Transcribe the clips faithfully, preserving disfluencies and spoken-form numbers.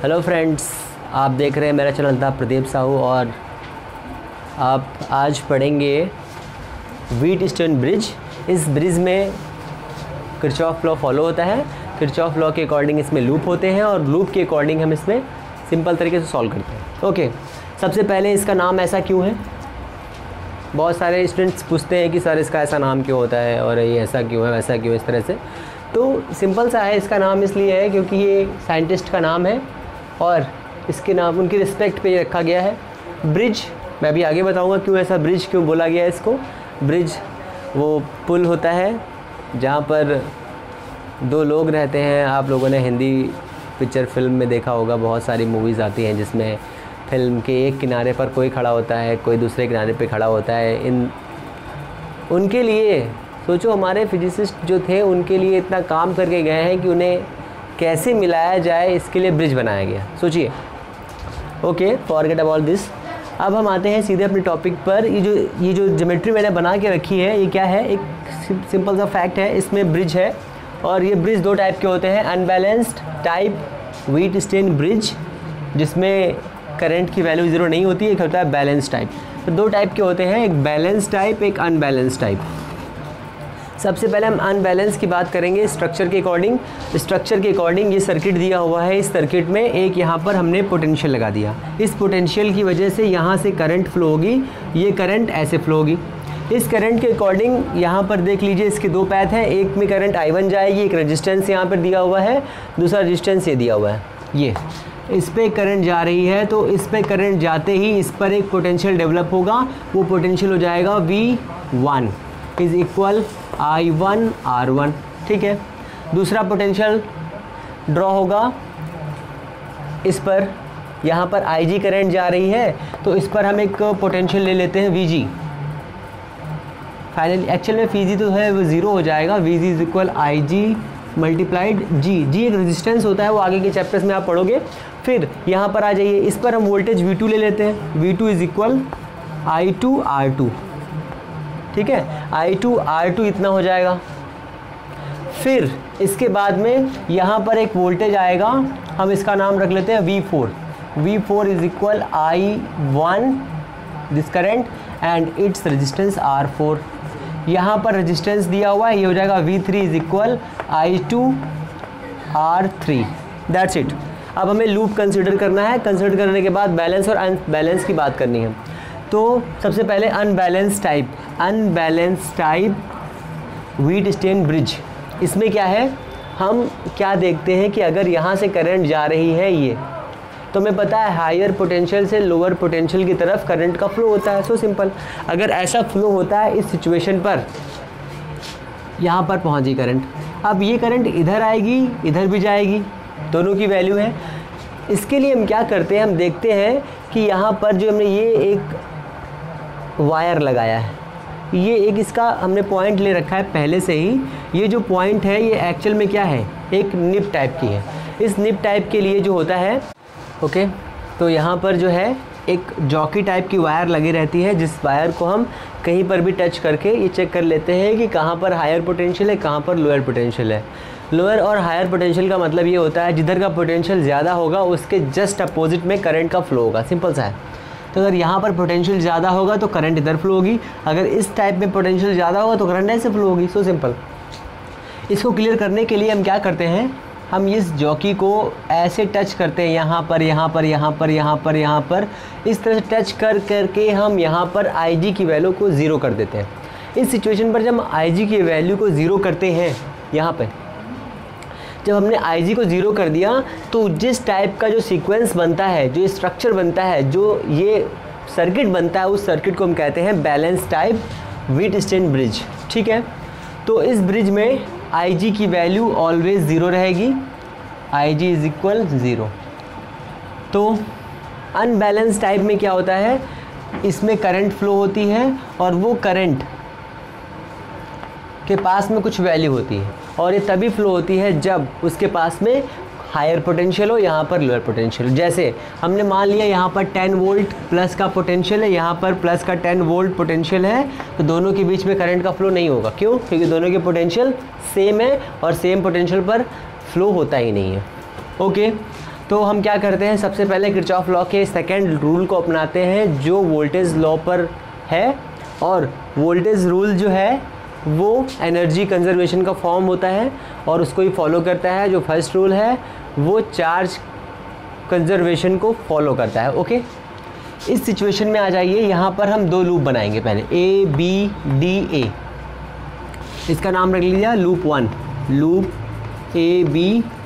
Hello friends, आप देख रहे हैं मेरा चैनल था प्रदीप साहू और आप आज पढ़ेंगे व्हीटस्टोन ब्रिज। इस ब्रिज में किरचॉफ लॉ फॉलो होता है। किरचॉफ लॉ के अकॉर्डिंग इसमें लूप होते हैं और लूप के अकॉर्डिंग हम इसमें सिंपल तरीके से सॉल्व करते हैं। ओके, सबसे पहले इसका नाम ऐसा क्यों है? बहुत सारे स्टूडेंट्स पूछते हैं कि सर इसका ऐसा नाम क्यों होता है और ये ऐसा क्यों है, वैसा क्यों, इस तरह से। तो सिंपल सा है, इसका नाम इसलिए है क्योंकि ये साइंटिस्ट का नाम है और इसके नाम उनकी रिस्पेक्ट पे रखा गया है। ब्रिज मैं अभी आगे बताऊंगा क्यों ऐसा ब्रिज क्यों बोला गया है इसको। ब्रिज वो पुल होता है जहाँ पर दो लोग रहते हैं। आप लोगों ने हिंदी पिक्चर फिल्म में देखा होगा, बहुत सारी मूवीज़ आती हैं जिसमें फिल्म के एक किनारे पर कोई खड़ा होता है, कोई दूसरे किनारे पे खड़ा होता है। इन उनके लिए सोचो, हमारे फिजिसिस्ट जो थे उनके लिए इतना काम करके गए हैं कि उन्हें कैसे मिलाया जाए, इसके लिए ब्रिज बनाया गया। सोचिए। Okay, forget about this. अब हम आते हैं सीधे अपने टॉपिक पर। ये जो ये जो ज्योमेट्री मैंने बना के रखी है, ये क्या है? एक सिंपल सा फैक्ट है, इसमें ब्रिज है और ये ब्रिज दो टाइप के होते हैं। अनबैलेंस्ड टाइप व्हीटस्टोन ब्रिज, जिसमें करंट की वैल्यू ज़ीरो नहीं होती। एक होता है बैलेंस टाइप। तो दो टाइप के होते हैं, एक बैलेंस टाइप, एक अनबैलेंस टाइप। सबसे पहले हम अनबैलेंस की बात करेंगे स्ट्रक्चर के अकॉर्डिंग। स्ट्रक्चर के अकॉर्डिंग ये सर्किट दिया हुआ है। इस सर्किट में एक यहाँ पर हमने पोटेंशियल लगा दिया। इस पोटेंशियल की वजह से यहाँ से करंट फ्लो होगी, ये करंट ऐसे फ्लो होगी। इस करंट के अकॉर्डिंग यहाँ पर देख लीजिए, इसके दो पैथ हैं। एक में करंट आई वन जाएगी, एक रेजिस्टेंस यहाँ पर दिया हुआ है, दूसरा रेजिस्टेंस ये दिया हुआ है। ये इस पर करंट जा रही है, तो इस पर करंट जाते ही इस पर एक पोटेंशियल डेवलप होगा। वो पोटेंशियल हो जाएगा V one is equal I one R one. ठीक है। दूसरा पोटेंशियल ड्रॉ होगा इस पर, यहाँ पर आई जी करंट जा रही है, तो इस पर हम एक पोटेंशियल ले लेते हैं वी जी। फाइनली एक्चुअल में वी जी तो है वो ज़ीरो हो जाएगा। V G is equal I G multiplied G. G एक रेजिस्टेंस होता है, वो आगे के चैप्टर्स में आप पढ़ोगे। फिर यहाँ पर आ जाइए, इस पर हम वोल्टेज वी टू ले लेते हैं। V two is equal I two R two. ठीक है, आई टू आर टू इतना हो जाएगा। फिर इसके बाद में यहाँ पर एक वोल्टेज आएगा, हम इसका नाम रख लेते हैं V four. V four is equal I one this current and it's resistance R four. यहाँ पर रेजिस्टेंस दिया हुआ है, ये हो जाएगा V three is equal I two R three. That's it. अब हमें लूप कंसिडर करना है। कंसिडर करने के बाद बैलेंस और अनबैलेंस की बात करनी है। तो सबसे पहले unbalance type unbalance type Wheatstone bridge. इसमें क्या है, हम क्या देखते हैं कि अगर यहाँ से करंट जा रही है ये, तो हमें पता है हायर पोटेंशियल से लोअर पोटेंशियल की तरफ करंट का फ्लो होता है। So simple. अगर ऐसा फ्लो होता है इस सिचुएशन पर, यहाँ पर पहुँची करंट, अब ये करंट इधर आएगी, इधर भी जाएगी, दोनों की वैल्यू है। इसके लिए हम क्या करते हैं, हम देखते हैं कि यहाँ पर जो हमने ये एक वायर लगाया है, ये एक इसका हमने पॉइंट ले रखा है पहले से ही। ये जो पॉइंट है ये एक्चुअल में क्या है, एक निप टाइप की है। इस निप टाइप के लिए जो होता है, ओके, तो यहाँ पर जो है एक जॉकी टाइप की वायर लगी रहती है, जिस वायर को हम कहीं पर भी टच करके ये चेक कर लेते हैं कि कहाँ पर हायर पोटेंशियल है, कहाँ पर लोअर पोटेंशियल है। लोअर और हायर पोटेंशियल का मतलब ये होता है जिधर का पोटेंशियल ज़्यादा होगा उसके जस्ट अपोजिट में करंट का फ्लो होगा। सिंपल सा है। तो अगर यहाँ पर पोटेंशियल ज़्यादा होगा तो करंट इधर फ्लो होगी, अगर इस टाइप में पोटेंशियल ज़्यादा होगा तो करंट ऐसे फ्लो होगी। So simple. इसको क्लियर करने के लिए हम क्या करते हैं, हम इस जॉकी को ऐसे टच करते हैं, यहाँ पर यहाँ पर यहाँ पर यहाँ पर यहाँ पर इस तरह से टच कर करके हम यहाँ पर आई जी की वैल्यू को ज़ीरो कर देते हैं। इस सिचुएशन पर जब हम आई जी की वैल्यू को ज़ीरो करते हैं, यहाँ पर जब हमने आई जी को ज़ीरो कर दिया, तो जिस टाइप का जो सीक्वेंस बनता है, जो स्ट्रक्चर बनता है, जो ये सर्किट बनता है, उस सर्किट को हम कहते हैं बैलेंस टाइप व्हीटस्टोन ब्रिज। ठीक है। तो इस ब्रिज में आई जी की वैल्यू ऑलवेज ज़ीरो रहेगी। I G is equal zero. तो अनबैलेंस टाइप में क्या होता है, इसमें करंट फ्लो होती है और वो करंट के पास में कुछ वैल्यू होती है, और ये तभी फ्लो होती है जब उसके पास में हायर पोटेंशियल हो, यहाँ पर लोअर पोटेंशियल। जैसे हमने मान लिया यहाँ पर टेन वोल्ट प्लस का पोटेंशियल है, यहाँ पर प्लस का टेन वोल्ट पोटेंशियल है, तो दोनों के बीच में करंट का फ्लो नहीं होगा। क्यों? क्योंकि दोनों के पोटेंशियल सेम है और सेम पोटेंशियल पर फ्लो होता ही नहीं है। ओके, तो हम क्या करते हैं, सबसे पहले किरचॉफ लॉ के सेकंड रूल को अपनाते हैं जो वोल्टेज लॉ पर है, और वोल्टेज रूल जो है वो एनर्जी कंजर्वेशन का फॉर्म होता है और उसको ही फॉलो करता है। जो फर्स्ट रूल है वो चार्ज कंजर्वेशन को फॉलो करता है। ओके, इस सिचुएशन में आ जाइए, यहाँ पर हम दो लूप बनाएंगे, पहले ए बी डी ए, इसका नाम रख लीजिए loop one, loop A B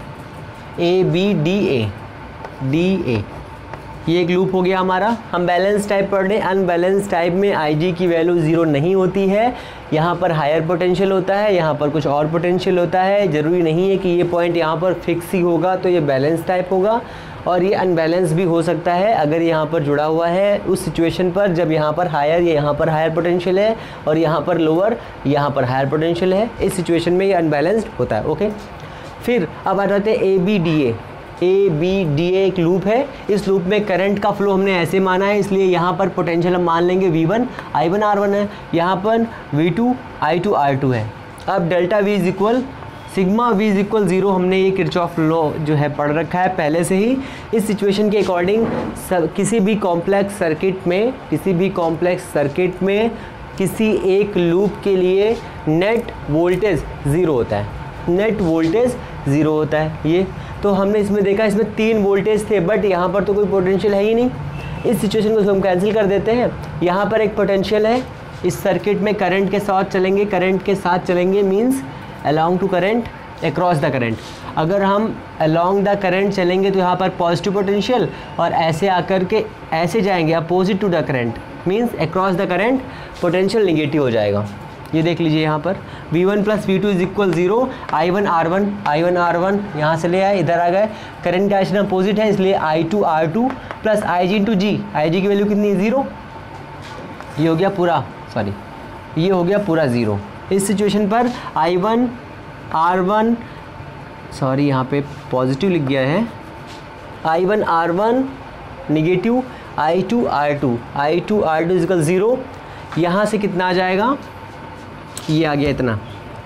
A B D A D A, ये एक लूप हो गया हमारा। हम बैलेंस टाइप पढ़ रहे हैं, अनबैलेंस टाइप में आई जी की वैल्यू ज़ीरो नहीं होती है, यहाँ पर हायर पोटेंशियल होता है, यहाँ पर कुछ और पोटेंशियल होता है। ज़रूरी नहीं है कि ये पॉइंट यहाँ पर फिक्स ही होगा तो ये बैलेंस टाइप होगा, और ये अनबैलेंस भी हो सकता है अगर यहाँ पर जुड़ा हुआ है उस सिचुएशन पर जब यहाँ पर हायर या यहाँ पर हायर पोटेंशियल है और यहाँ पर लोअर, यहाँ पर हायर पोटेंशियल है, इस सिचुएशन में ये अनबैलेंस्ड होता है। ओके, फिर अब आ जाते हैं A B D A. A B D A एक लूप है, इस लूप में करंट का फ्लो हमने ऐसे माना है, इसलिए यहाँ पर पोटेंशियल हम मान लेंगे V one I one R one है, यहाँ पर V two I two R two है। अब delta V is equal sigma V is equal zero, हमने ये किरचॉफ लॉ जो है पढ़ रखा है पहले से ही। इस सिचुएशन के अकॉर्डिंग किसी भी कॉम्प्लेक्स सर्किट में किसी भी कॉम्प्लेक्स सर्किट में किसी एक लूप के लिए नेट वोल्टेज ज़ीरो होता है, नेट वोल्टेज ज़ीरो होता है। ये तो हमने इसमें देखा, इसमें तीन वोल्टेज थे बट यहाँ पर तो कोई पोटेंशियल है ही नहीं। इस सिचुएशन को हम कैंसिल कर देते हैं, यहाँ पर एक पोटेंशियल है, इस सर्किट में करंट के साथ चलेंगे, करंट के साथ चलेंगे means along to current across the current. अगर हम अलोंग द करंट चलेंगे तो यहाँ पर पॉजिटिव पोटेंशियल, और ऐसे आकर के ऐसे जाएंगे opposite to the current means across the current potential negative हो जाएगा। ये देख लीजिए यहाँ पर V one plus V two is equal zero, I one R one I one R one यहाँ से ले आए, इधर आ गए, करंट डायरेक्शन अपोजिट है इसलिए I two R two plus I G into G, I G की वैल्यू कितनी है ज़ीरो, ये हो गया पूरा सॉरी ये हो गया पूरा ज़ीरो। इस सिचुएशन पर I one R one sorry यहाँ पे पॉजिटिव लिख गया है, I one R one negative, I two R two I two R two is equal zero, यहाँ से कितना आ जाएगा, ये आ गया इतना,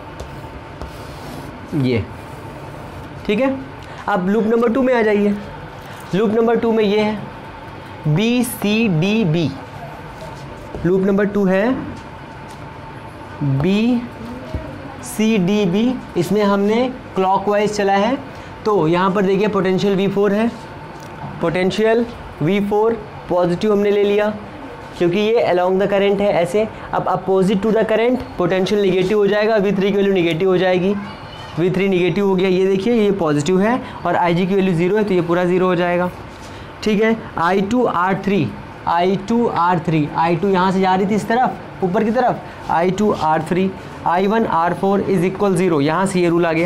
ये ठीक है। अब लूप नंबर टू में आ जाइए, लूप नंबर टू में ये है B C D B, loop number two है बी सी डी बी, इसमें हमने क्लॉकवाइज चला है। तो यहाँ पर देखिए पोटेंशियल वी फोर है, पोटेंशियल वी फोर पॉजिटिव हमने ले लिया क्योंकि ये अलोंग द करंट है ऐसे। अब opposite to the current potential negative हो जाएगा, वी थ्री की वैल्यू निगेटिव हो जाएगी, वी थ्री निगेटिव हो गया, ये देखिए ये पॉजिटिव है और आई जी की वैल्यू ज़ीरो है तो ये पूरा ज़ीरो हो जाएगा। ठीक है, I two R three I two R three I two यहाँ से जा रही थी इस तरफ ऊपर की तरफ, I two R three I one R four is equal zero, यहाँ से ये रूल आ गया।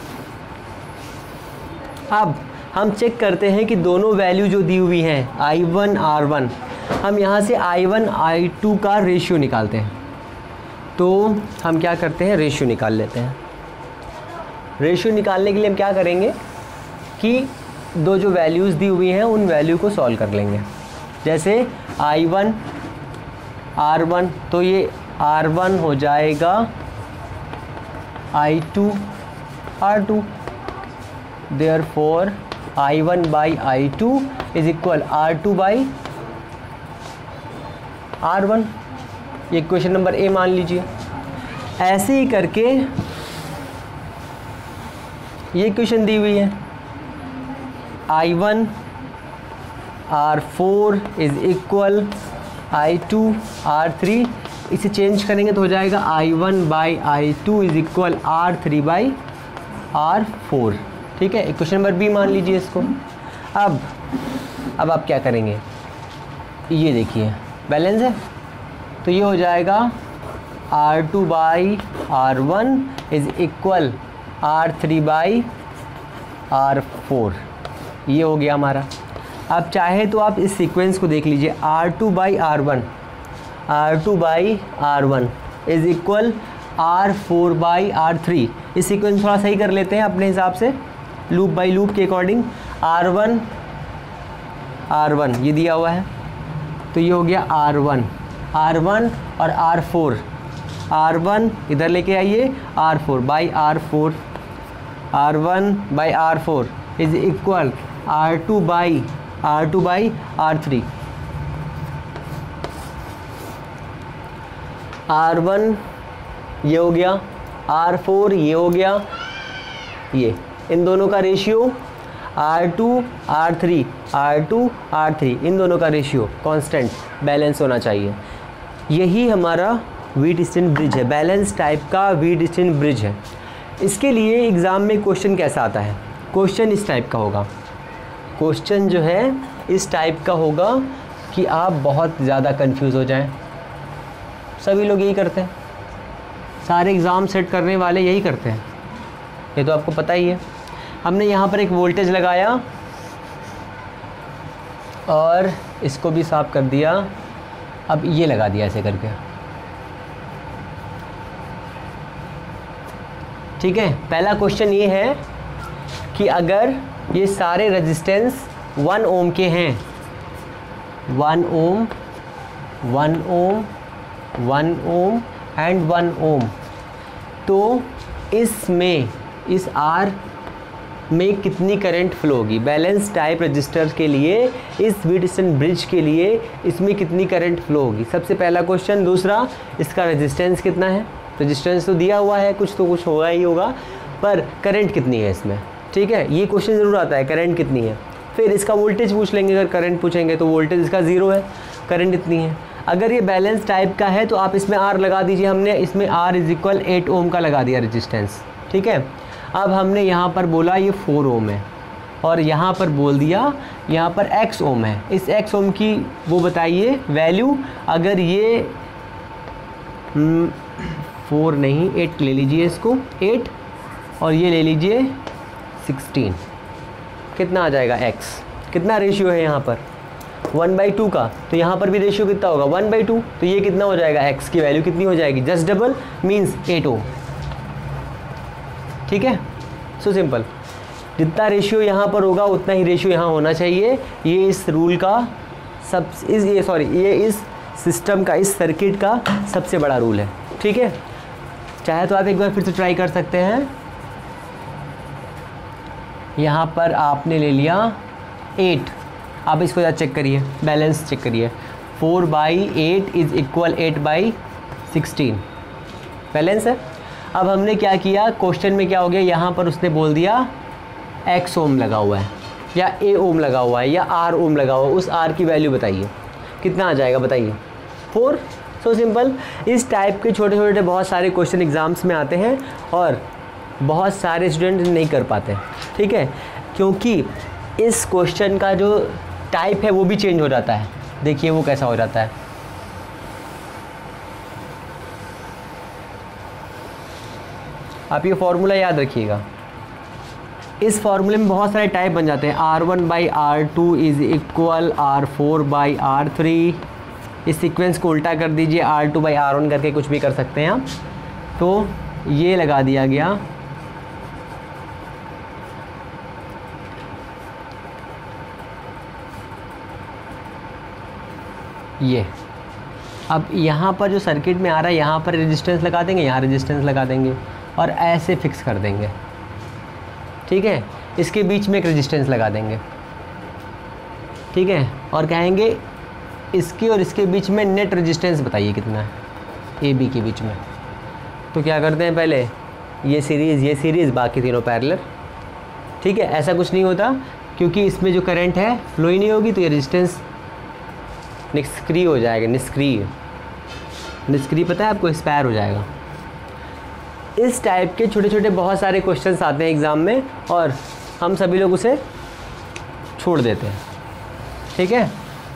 अब हम चेक करते हैं कि दोनों वैल्यू जो दी हुई हैं आई वन आर वन, हम यहाँ से आई वन आई टू का रेशियो निकालते हैं। तो हम क्या करते हैं, रेशियो निकाल लेते हैं। रेशियो निकालने के लिए हम क्या करेंगे कि दो जो वैल्यूज़ दी हुई हैं उन वैल्यू को सॉल्व कर लेंगे। जैसे आई वन आर वन, तो ये आर वन हो जाएगा I two R two, therefore I one by I two is equal R two by R one. ये क्वेश्चन नंबर ए मान लीजिए। ऐसे ही करके ये क्वेश्चन दी हुई है I one R four is equal I two R three, इसे चेंज करेंगे तो हो जाएगा I one by I two is equal R three by R four. ठीक है, क्वेश्चन नंबर बी मान लीजिए इसको। अब अब आप क्या करेंगे, ये देखिए बैलेंस है तो ये हो जाएगा R two by R one is equal R three by R four, ये हो गया हमारा। अब चाहे तो आप इस सीक्वेंस को देख लीजिए, R two by R one R two by R one is equal R four by R three. इस सीक्वेंस थोड़ा सही कर लेते हैं अपने हिसाब से लूप बाई लूप के according. R one R one ये दिया हुआ है तो ये हो गया आर वन आर वन और आर फोर, आर वन इधर लेके आइए R four by R four, R one by R four is equal R two by R two by R three, R one ये हो गया, आर फोर ये हो गया, ये इन दोनों का ratio R two R three R two R three, इन दोनों का रेशियो कांस्टेंट बैलेंस होना चाहिए। यही हमारा व्हीटस्टीन ब्रिज है, बैलेंस टाइप का व्हीटस्टीन ब्रिज है। इसके लिए एग्ज़ाम में क्वेश्चन कैसा आता है, क्वेश्चन इस टाइप का होगा, क्वेश्चन जो है इस टाइप का होगा कि आप बहुत ज़्यादा कंफ्यूज हो जाएं। सभी लोग यही करते हैं, सारे एग्ज़ाम सेट करने वाले यही करते हैं, ये तो आपको पता ही है। हमने यहाँ पर एक वोल्टेज लगाया और इसको भी साफ कर दिया, अब ये लगा दिया ऐसे करके, ठीक है। पहला क्वेश्चन ये है कि अगर ये सारे रेजिस्टेंस वन ओम के हैं, one ohm one ohm one ohm and one ohm, तो इसमें इस आर में कितनी करंट फ्लो होगी। बैलेंस टाइप रजिस्टर के लिए, इस व्हीटस्टीन ब्रिज के लिए इसमें कितनी करंट फ्लो होगी, सबसे पहला क्वेश्चन। दूसरा, इसका रेजिस्टेंस कितना है, रेजिस्टेंस तो दिया हुआ है, कुछ तो कुछ होगा ही होगा, पर करंट कितनी है इसमें, ठीक है, ये क्वेश्चन ज़रूर आता है, करंट कितनी है। फिर इसका वोल्टेज पूछ लेंगे, अगर करंट पूछेंगे तो वोल्टेज इसका ज़ीरो है, करंट इतनी है। अगर ये बैलेंस टाइप का है तो आप इसमें आर लगा दीजिए, हमने इसमें R is equal eight ohm का लगा दिया रेजिस्टेंस, ठीक है। अब हमने यहाँ पर बोला ये फोर ओम है और यहाँ पर बोल दिया यहाँ पर एक्स ओम है, इस एक्स ओम की वो बताइए वैल्यू। अगर ये फोर नहीं एट ले लीजिए इसको, एट और ये ले लीजिए सिक्सटीन, कितना आ जाएगा एक्स, कितना रेशियो है यहाँ पर वन बाई टू का, तो यहाँ पर भी रेशियो कितना होगा वन बाई टू, तो ये कितना हो जाएगा एक्स की वैल्यू कितनी हो जाएगी, just double means eight ohm, ठीक है। सो सिंपल, जितना रेशियो यहाँ पर होगा उतना ही रेशियो यहाँ होना चाहिए। ये इस रूल का सब इस ये सॉरी ये इस सिस्टम का, इस सर्किट का सबसे बड़ा रूल है, ठीक है। चाहे तो आप एक बार फिर से ट्राई कर सकते हैं। यहाँ पर आपने ले लिया एट, आप इसको ज़रा चेक करिए, बैलेंस चेक करिए, four by eight is equal eight by sixteen, balance है। अब हमने क्या किया, क्वेश्चन में क्या हो गया, यहाँ पर उसने बोल दिया एक्स ओम लगा हुआ है या ए ओम लगा हुआ है या आर ओम लगा हुआ है, उस आर की वैल्यू बताइए, कितना आ जाएगा बताइए, फोर। सो सिंपल, इस टाइप के छोटे छोटे बहुत सारे क्वेश्चन एग्ज़ाम्स में आते हैं और बहुत सारे स्टूडेंट नहीं कर पाते, ठीक है, क्योंकि इस क्वेश्चन का जो टाइप है वो भी चेंज हो जाता है। देखिए वो कैसा हो जाता है, आप ये फॉर्मूला याद रखिएगा, इस फार्मूले में बहुत सारे टाइप बन जाते हैं। R one by R two is equal R four by R three, इस सीक्वेंस को उल्टा कर दीजिए, R two by R one करके कुछ भी कर सकते हैं आप, तो ये लगा दिया गया। ये अब यहाँ पर जो सर्किट में आ रहा है यहाँ पर रेजिस्टेंस लगा देंगे, यहाँ रेजिस्टेंस लगा देंगे और ऐसे फिक्स कर देंगे, ठीक है। इसके बीच में एक रेजिस्टेंस लगा देंगे, ठीक है, और कहेंगे इसके और इसके बीच में नेट रेजिस्टेंस बताइए कितना है, ए बी के बीच में। तो क्या करते हैं, पहले ये सीरीज़ ये सीरीज़ बाकी तीनों पैरेलल, ठीक है। ऐसा कुछ नहीं होता क्योंकि इसमें जो करंट है फ्लो ही नहीं होगी, तो ये रेजिस्टेंस निष्क्रिय हो जाएगा, निष्क्रिय निष्क्रिय पता है आपको, एक्सपायर हो जाएगा। इस टाइप के छोटे छोटे बहुत सारे क्वेश्चंस आते हैं एग्ज़ाम में और हम सभी लोग उसे छोड़ देते हैं, ठीक है।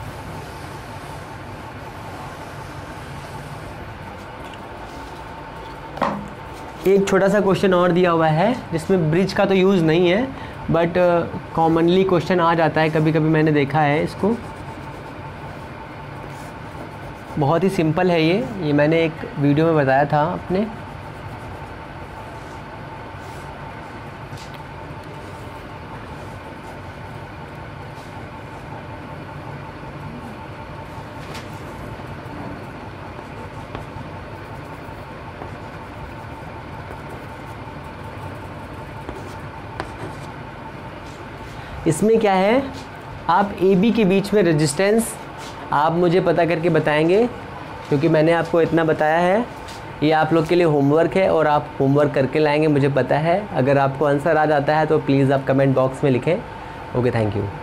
एक छोटा सा क्वेश्चन और दिया हुआ है जिसमें ब्रिज का तो यूज़ नहीं है, बट कॉमनली क्वेश्चन आ जाता है कभी कभी, मैंने देखा है इसको। बहुत ही सिंपल है ये ये मैंने एक वीडियो में बताया था अपने। इसमें क्या है, आप ए बी के बीच में रेजिस्टेंस आप मुझे पता करके बताएंगे, क्योंकि मैंने आपको इतना बताया है, ये आप लोग के लिए होमवर्क है और आप होमवर्क करके लाएंगे मुझे पता है। अगर आपको आंसर आ जाता है तो प्लीज़ आप कमेंट बॉक्स में लिखें। Okay, thank you.